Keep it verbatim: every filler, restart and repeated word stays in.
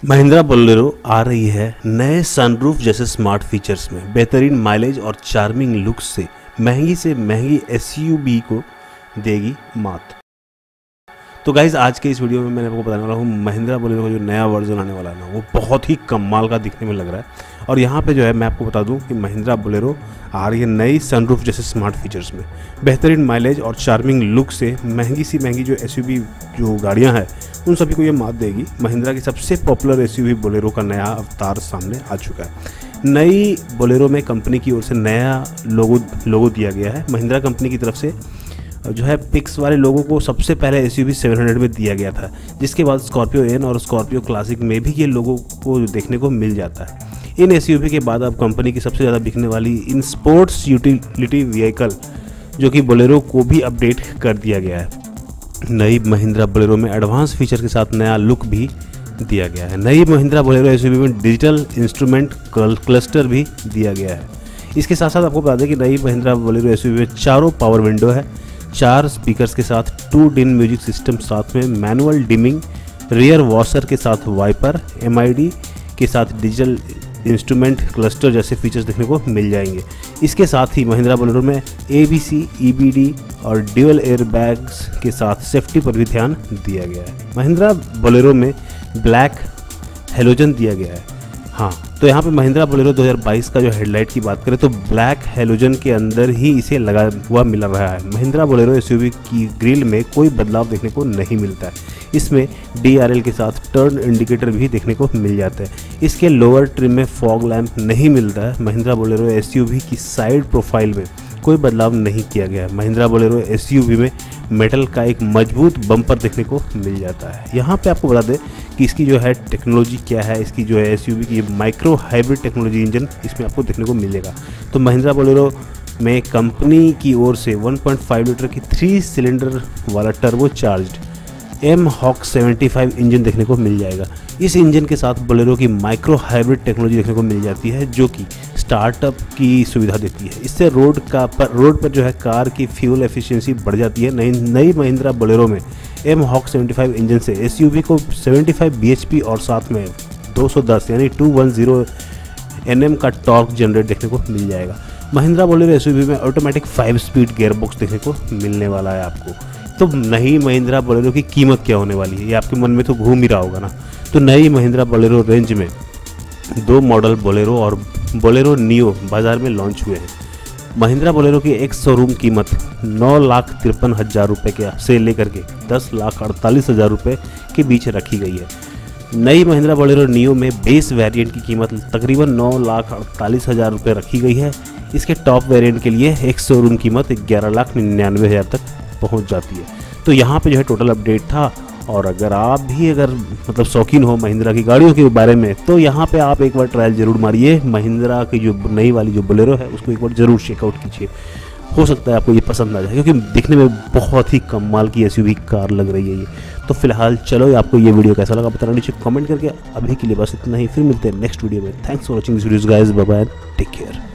Mahindra Bolero आ रही है नए सनरूफ जैसे स्मार्ट फीचर्स में, बेहतरीन माइलेज और चार्मिंग लुक से महंगी से महंगी एसयूवी को देगी मात। तो गाइज आज के इस वीडियो में मैंने आपको बताने वाला हूँ महिंद्रा बोलेरो का जो नया वर्जन आने वाला है ना, वो बहुत ही कमाल का दिखने में लग रहा है। और यहाँ पे जो है मैं आपको बता दूँ कि महिंद्रा बोलेरो आ रही है नई सनरूफ जैसे स्मार्ट फीचर्स में, बेहतरीन माइलेज और चार्मिंग लुक से महंगी सी महंगी जो एसयूवी जो गाड़ियाँ हैं उन सभी को ये मात देगी। महिंद्रा की सबसे पॉपुलर एसयूवी बोलेरो का नया अवतार सामने आ चुका है। नई बोलेरो में कंपनी की ओर से नया लोगो लोगो दिया गया है। महिंद्रा कंपनी की तरफ से जो है पिक्स वाले लोगों को सबसे पहले एसयूवी सेवन हंड्रेड में दिया गया था, जिसके बाद स्कॉर्पियो एन और स्कॉर्पियो क्लासिक में भी ये लोगों को देखने को मिल जाता है। इन एसयूवी के बाद अब कंपनी की सबसे ज़्यादा बिकने वाली इन स्पोर्ट्स यूटिलिटी व्हीकल जो कि बोलेरो को भी अपडेट कर दिया गया है। नई महिंद्रा बोलेरो में एडवांस फीचर के साथ नया लुक भी दिया गया है। नई महिंद्रा बोलेरो एसयूवी में डिजिटल इंस्ट्रूमेंट क्लस्टर भी दिया गया है। इसके साथ साथ आपको बता दें कि नई महिंद्रा बोलेरो एसयूवी में चारों पावर विंडो है, चार स्पीकर्स के साथ टू डिन म्यूजिक सिस्टम, साथ में मैनुअल डिमिंग, रियर वॉशर के साथ वाइपर, एमआईडी के साथ डिजिटल इंस्ट्रूमेंट क्लस्टर जैसे फीचर्स देखने को मिल जाएंगे। इसके साथ ही महिंद्रा बोलेरो में एबीसी, ईबीडी और ड्यूअल एयर बैग्स के साथ सेफ्टी पर भी ध्यान दिया गया है। महिंद्रा बोलेरो में ब्लैक हेलोजन दिया गया है। हाँ, तो यहाँ पे महिंद्रा बोलेरो दो हज़ार बाईस का जो हेडलाइट की बात करें तो ब्लैक हेलोजन के अंदर ही इसे लगा हुआ मिल रहा है। महिंद्रा बोलेरो एसयूवी की ग्रिल में कोई बदलाव देखने को नहीं मिलता है। इसमें डीआरएल के साथ टर्न इंडिकेटर भी देखने को मिल जाता है। इसके लोअर ट्रिम में फॉग लैंप नहीं मिलता है। महिंद्रा बोलेरो एसयूवी की साइड प्रोफाइल में कोई बदलाव नहीं किया गया है। महिंद्रा बोलेरो एसयूवी में मेटल का एक मजबूत बम्पर देखने को मिल जाता है। यहाँ पे आपको बता दें कि इसकी जो है टेक्नोलॉजी क्या है। इसकी जो है एसयूवी की माइक्रो हाइब्रिड टेक्नोलॉजी इंजन इसमें आपको देखने को मिलेगा। तो महिंद्रा बोलेरो में कंपनी की ओर से वन पॉइंट फाइव लीटर की थ्री सिलेंडर वाला turbo charged M hawk seventy five engine देखने को मिल जाएगा। इस इंजन के साथ बोलेरो की माइक्रो हाइब्रिड टेक्नोलॉजी देखने को मिल जाती है, जो कि स्टार्टअप की सुविधा देती है। इससे रोड का पर रोड पर जो है कार की फ्यूल एफिशिएंसी बढ़ जाती है। नई नई महिंद्रा बोलेरो में M hawk seventy five engine से एसयूवी को सेवेंटी फाइव बीएचपी और साथ में दो सौ दस यानी टू टेन एनएम का टॉर्क जनरेट देखने को मिल जाएगा। महिंद्रा बोलेरो एसयूवी में ऑटोमेटिक फाइव स्पीड गियरबॉक्स देखने को मिलने वाला है आपको। तो नई महिंद्रा बोलेरो की कीमत क्या होने वाली है, ये आपके मन में तो घूम ही रहा होगा ना। तो नई महिंद्रा बोलेरो रेंज में दो मॉडल बोलेरो और बोलेरो नियो बाज़ार में लॉन्च हुए हैं। महिंद्रा बोलेरो की एक शोरूम कीमत नौ लाख तिरपन हज़ार रुपये के से लेकर के दस लाख अड़तालीस हज़ार रुपये के बीच रखी गई है। नई महिंद्रा बोलेरो नियो में बेस वेरिएंट की कीमत तकरीबन नौ लाख अड़तालीस हज़ार रुपये रखी गई है। इसके टॉप वेरिएंट के लिए एक शोरूम कीमत ग्यारह लाख निन्यानवे हज़ार तक पहुंच जाती है। तो यहाँ पे जो है टोटल अपडेट था। और अगर आप भी अगर मतलब शौकीन हो महिंद्रा की गाड़ियों के बारे में, तो यहाँ पे आप एक बार ट्रायल जरूर मारिए। महिंद्रा की जो नई वाली जो बोलेरो है उसको एक बार ज़रूर चेकआउट कीजिए। हो सकता है आपको ये पसंद आ जाए, क्योंकि दिखने में बहुत ही कमाल की एसयूवी कार लग रही है ये। तो फिलहाल चलो, आपको ये वीडियो कैसा लगा बताना नीचे कमेंट करके। अभी के लिए बस इतना ही, फिर मिलते हैं नेक्स्ट वीडियो में। Thanks for watching this videos guys, bye bye, take care.